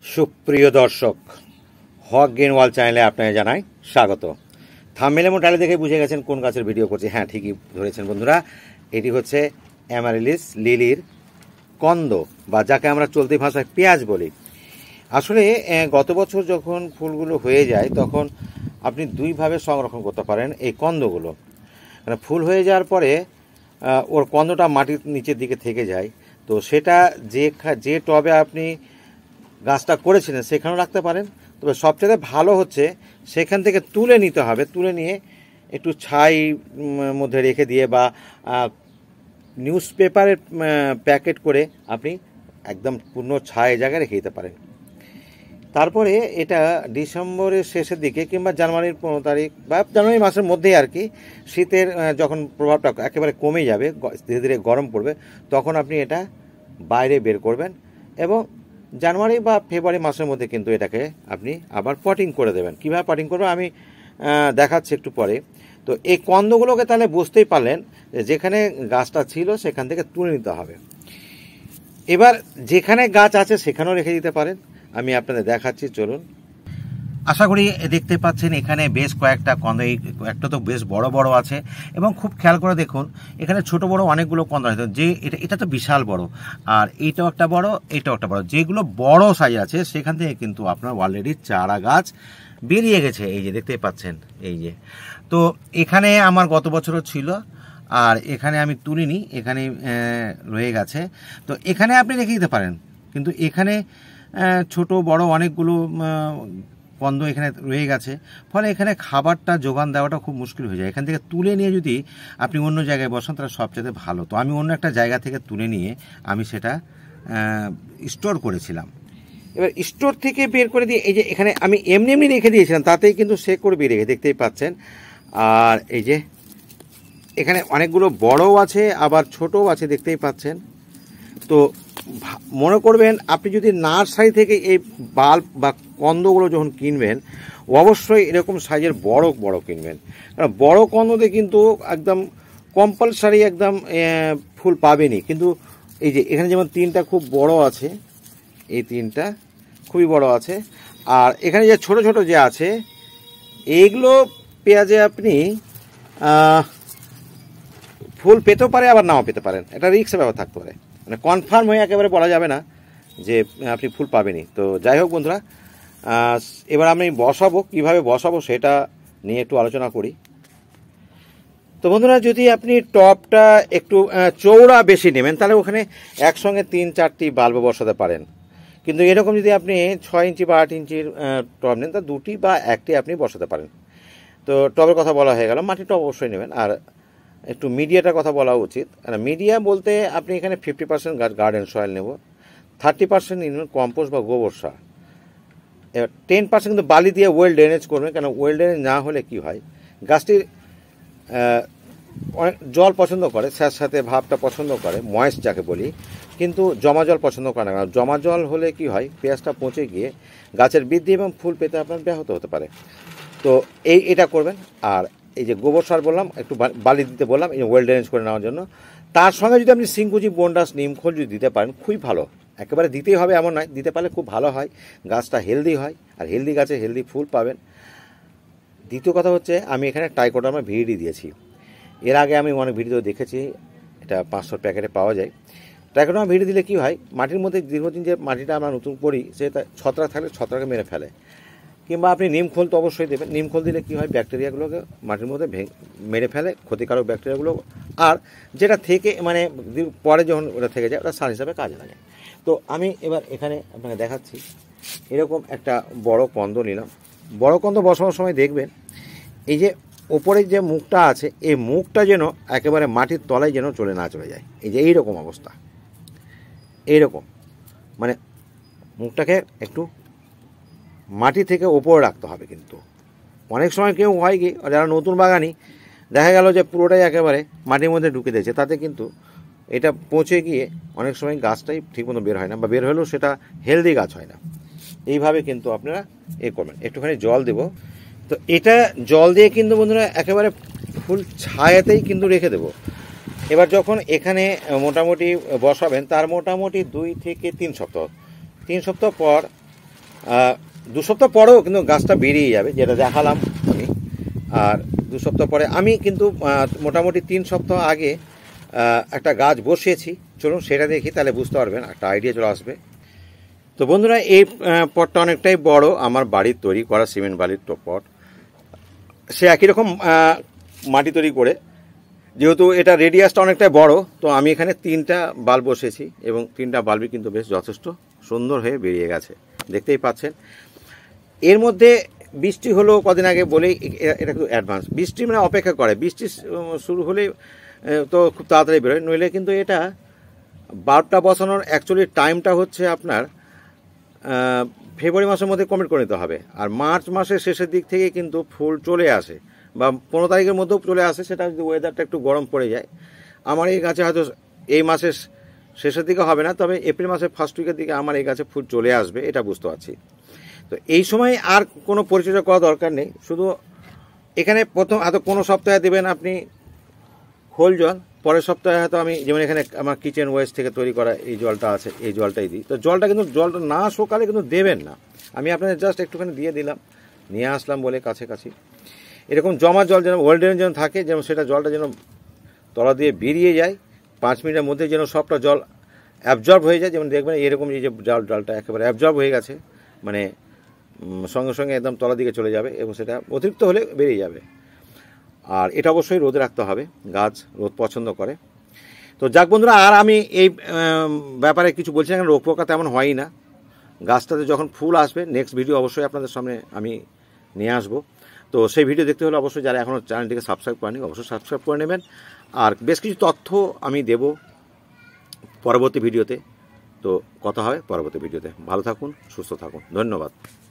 সুপ্রিয় দর্শক, হক গ্রিন ওয়াল চ্যানেলে আপনাকে জানাই স্বাগত। থাম্বনেল এবং টাইটেল দেখে বুঝে গেছেন কোন গাছের ভিডিও করছি। হ্যাঁ, ঠিকই ধরেছেন বন্ধুরা, এটি হচ্ছে অ্যামারিলিস লিলির কন্দ, বা যাকে আমরা চলতি ভাষায় পেঁয়াজ বলি। আসলে গত বছর যখন ফুলগুলো হয়ে যায় তখন আপনি দুইভাবে সংরক্ষণ করতে পারেন এই কন্দগুলো। মানে ফুল হয়ে যাওয়ার পরে ওর কন্দটা মাটির নিচের দিকে থেকে যায়, তো সেটা যে টবে আপনি গাছটা করেছিলেন সেখানেও রাখতে পারেন। তবে সবচেয়ে ভালো হচ্ছে সেখান থেকে তুলে নিতে হবে, তুলে নিয়ে একটু ছাই মধ্যে রেখে দিয়ে বা নিউজ পেপারের প্যাকেট করে আপনি একদম পূর্ণ ছায় জায়গায় রেখে দিতে পারেন। তারপরে এটা ডিসেম্বরের শেষের দিকে কিংবা জানুয়ারির 15 তারিখ বা জানুয়ারি মাসের মধ্যেই আর কি, শীতের যখন প্রভাবটা একেবারে কমে যাবে, ধীরে ধীরে গরম পড়বে, তখন আপনি এটা বাইরে বের করবেন এবং জানুয়ারি বা ফেব্রুয়ারি মাসের মধ্যে কিন্তু এটাকে আপনি আবার পটিং করে দেবেন। কীভাবে পটিং করবেন আমি দেখাচ্ছি একটু পরে। তো এই কন্দগুলোকে তাহলে বুঝতেই পারলেন যেখানে গাছটা ছিল সেখান থেকে তুলে নিতে হবে। এবার যেখানে গাছ আছে সেখানেও রেখে দিতে পারেন, আমি আপনাদের দেখাচ্ছি, চলুন। আশা করি দেখতে পাচ্ছেন এখানে বেশ কয়েকটা কন্দ, একটা তো বেশ বড় বড় আছে এবং খুব খেয়াল করে দেখুন এখানে ছোট বড় অনেকগুলো কন্দ আছে। যে এটা তো বিশাল বড়, আর এইটাও একটা বড়, এইটাও একটা বড়। যেগুলো বড় সাইজ আছে সেখান থেকে কিন্তু আপনার অলরেডি চারা গাছ বেরিয়ে গেছে, এই যে দেখতেই পাচ্ছেন। এই যে, তো এখানে আমার গত বছরও ছিল, আর এখানে আমি তুলিনি, এখানে রয়ে গেছে। তো এখানে আপনি রেখে দিতে পারেন, কিন্তু এখানে ছোট বড় অনেকগুলো কন্দ এখানে রয়ে গেছে, ফলে এখানে খাবারটা যোগান দেওয়াটা খুব মুশকিল হয়ে যায়। এখান থেকে তুলে নিয়ে যদি আপনি অন্য জায়গায় বসান তাহলে সবচেয়ে ভালো। তো আমি অন্য একটা জায়গা থেকে তুলে নিয়ে আমি সেটা স্টোর করেছিলাম। এবার স্টোর থেকে বের করে দিয়ে এই যে এখানে আমি এমনি এমনি রেখে দিয়েছিলাম, তাতেই কিন্তু সে করে বেরিয়ে গেছে, দেখতেই পাচ্ছেন। আর এই যে এখানে অনেকগুলো বড়ও আছে আবার ছোটও আছে, দেখতেই পাচ্ছেন। তো মনে করবেন আপনি যদি নার্সারি থেকে এই বাল্ব বা কন্দগুলো যখন কিনবেন অবশ্যই এরকম সাইজের বড় বড় কিনবেন, কারণ বড় কন্দতে কিন্তু একদম কম্পালসারি একদম ফুল পাবেনই। কিন্তু এই যে এখানে যেমন তিনটা খুব বড় আছে, এই তিনটা খুবই বড় আছে, আর এখানে যে ছোট ছোট যে আছে এইগুলো পেঁয়াজে আপনি ফুল পেতেও পারে আবার নাও পেতে পারেন, এটা রিস্কের ব্যাপার থাকতে পারে। মানে কনফার্ম হয়ে একেবারে বলা যাবে না যে আপনি ফুল পাবেনই। তো যাই হোক বন্ধুরা, এবার আমি বসাবো, কীভাবে বসাবো সেটা নিয়ে একটু আলোচনা করি। তো বন্ধুরা, যদি আপনি টবটা একটু চৌড়া বেশি নেবেন তাহলে ওখানে একসঙ্গে 3-4টি বাল্ব বসাতে পারেন। কিন্তু এরকম যদি আপনি 6 ইঞ্চি বা 8 ইঞ্চির টব নেন তা 2টি বা 1টি আপনি বসাতে পারেন। তো টবের কথা বলা হয়ে গেল, মাটির টব অবশ্যই নেবেন। আর একটু মিডিয়াটার কথা বলা উচিত। আর মিডিয়া বলতে আপনি এখানে 50% গার্ডেন সয়েল নেব, 30% নেবেন কম্পোস্ট বা গোবর সার, 10% কিন্তু বালি দিয়ে ওয়েল ড্রেনেজ করবেন। কেন ওয়েল ড্রেনেজ না হলে কি হয়, গাছটির অনেক জল পছন্দ করে, সাথে ভাবটা পছন্দ করে, ময়েস্ট যাকে বলি, কিন্তু জমা জল পছন্দ করে না। জমা জল হলে কি হয়, পেঁয়াজটা পচে গিয়ে গাছের বৃদ্ধি এবং ফুল পেতে আপনার ব্যাহত হতে পারে। তো এটা করবেন। আর এই যে গোবর সার বললাম, একটু বালি দিতে বললাম, এই ওয়েল ড্রেনেজ করে নেওয়ার জন্য। তার সঙ্গে যদি আপনি সিংকুচি, বন্ডাস, নিমখোল যদি দিতে পারেন খুবই ভালো। একেবারে দিতেই হবে এমন নয়, দিতে পারলে খুব ভালো হয়, গাছটা হেলদি হয়, আর হেলদি গাছে হেলদি ফুল পাবেন। দ্বিতীয় কথা হচ্ছে আমি এখানে ট্রাইকোডার্মা ভিরিডি দিয়েছি। এর আগে আমি অনেক ভিডিও দেখেছি, এটা 500 প্যাকেটে পাওয়া যায়। ট্রাইকোডার্মা ভিরিডি দিলে কি হয়, মাটির মধ্যে দীর্ঘদিন যে মাটিটা আমরা নতুন করি সেটা ছত্রাক থাকলে ছত্রাকে মেরে ফেলে। কিংবা আপনি নিমখোল তো অবশ্যই দেবেন, নিমখোল দিলে কী হয়, ব্যাকটেরিয়াগুলোকে মাটির মধ্যে মেরে ফেলে, ক্ষতিকারক ব্যাকটেরিয়াগুলো। আর যেটা থেকে মানে পরে যখন ওটা থেকে যায় ওটা সার হিসাবে কাজে লাগে। তো আমি এবার এখানে আপনাকে দেখাচ্ছি, এরকম একটা বড় কন্দ নিলাম। বড় কন্দ বসানোর সময় দেখবেন এই যে ওপরের যে মুখটা আছে এই মুখটা যেন একেবারে মাটির তলায় যেন চলে যায়। এই যে এইরকম অবস্থা, এইরকম মানে মুখটাকে একটু মাটি থেকে ওপরে রাখতে হবে। কিন্তু অনেক সময় কেউ হয় কি, যারা নতুন বাগানি, দেখা গেল যে পুরোটাই একেবারে মাটির মধ্যে ঢুকে দিয়েছে, তাতে কিন্তু এটা পচে গিয়ে অনেক সময় গাছটাই ঠিকমতো বের হয় না, বা বের হলেও সেটা হেলদি গাছ হয় না। এইভাবে কিন্তু আপনারা করবেন। একটুখানি জল দেব। তো এটা জল দিয়ে কিন্তু বন্ধুরা একেবারে ফুল ছায়াতেই কিন্তু রেখে দেব। এবার যখন এখানে মোটামুটি বসাবেন তার মোটামুটি 2 থেকে 3 সপ্তাহ পর 2 সপ্তাহ পরেও কিন্তু গাছটা বেরিয়ে যাবে, যেটা দেখালাম আমি। আর 2 সপ্তাহ পরে আমি কিন্তু মোটামুটি 3 সপ্তাহ আগে একটা গাছ বসিয়েছি। চলুন সেটা দেখি, তাহলে বুঝতে পারবেন, একটা আইডিয়া চলে আসবে। তো বন্ধুরা, এই পটটা অনেকটাই বড়, আমার বাড়ির তৈরি করা সিমেন্ট বালির পট। সে একই রকম মাটি তৈরি করে, যেহেতু এটা রেডিয়াসটা অনেকটাই বড়, তো আমি এখানে 3টা বাল্ব বসেছি এবং 3টা বাল্বই কিন্তু বেশ যথেষ্ট সুন্দর হয়ে বেরিয়ে গেছে, দেখতেই পাচ্ছেন। এর মধ্যে বৃষ্টি হলো কদিন আগে বলেই এটা কিন্তু অ্যাডভান্স বৃষ্টি, মানে অপেক্ষা করে বৃষ্টি শুরু হলেই তো খুব তাড়াতাড়ি বেরোয়। নইলে কিন্তু এটা বাল্বটা বসানোর অ্যাকচুয়ালি টাইমটা হচ্ছে আপনার ফেব্রুয়ারি মাসের মধ্যে কমপ্লিট করে নিতে হবে। আর মার্চ মাসের শেষের দিক থেকে কিন্তু ফুল চলে আসে, বা 15 তারিখের মধ্যেও চলে আসে, সেটা যদি ওয়েদারটা একটু গরম পড়ে যায়। আমার এই গাছে হয়তো এই মাসের শেষের দিকে হবে না, তবে এপ্রিল মাসের ফার্স্ট উইকের দিকে আমার এই গাছে ফুল চলে আসবে, এটা বুঝতে পারছি। তো এই সময় আর কোনো পরিচর্যা করা দরকার নেই, শুধু এখানে প্রথম হয়তো কোনো সপ্তাহে দেবেন আপনি খোল জল, পরের সপ্তাহে হয়তো আমি, যেমন এখানে আমার কিচেন ওয়েস্ট থেকে তৈরি করা এই জলটা আছে, এই জলটাই দিই। তো জলটা কিন্তু জলটা না সকালে কিন্তু দেবেন না, আমি আপনাদের জাস্ট একটুখানি দিয়ে দিলাম, নিয়ে আসলাম বলে কাছাকাছি। এরকম জমা জল যেন হোল্ডের যেন থাকে, যেন সেটা জলটা যেন তলা দিয়ে বেরিয়ে যায়, 5 মিনিটের মধ্যে যেন সবটা জল অ্যাবজর্ব হয়ে যায়। যেমন দেখবেন এরকম এই যে জলটা একেবারে অ্যাবজর্ব হয়ে গেছে, মানে সঙ্গে সঙ্গে একদম তলার দিকে চলে যাবে, এবং সেটা অতিরিক্ত হলে বেরিয়ে যাবে। আর এটা অবশ্যই রোদে রাখতে হবে, গাছ রোদ পছন্দ করে। তো যাক বন্ধুরা, আর আমি এই ব্যাপারে কিছু বলছি না, রোগ পোকা তেমন হয়ই না। গাছটাতে যখন ফুল আসবে, নেক্সট ভিডিও অবশ্যই আপনাদের সামনে আমি নিয়ে আসবো। তো সেই ভিডিও দেখতে হলে অবশ্যই যারা এখনও চ্যানেলটিকে সাবস্ক্রাইব করেনি অবশ্যই সাবস্ক্রাইব করে নেবেন। আর বেশ কিছু তথ্য আমি দেব পরবর্তী ভিডিওতে। তো কথা হবে পরবর্তী ভিডিওতে। ভালো থাকুন, সুস্থ থাকুন, ধন্যবাদ।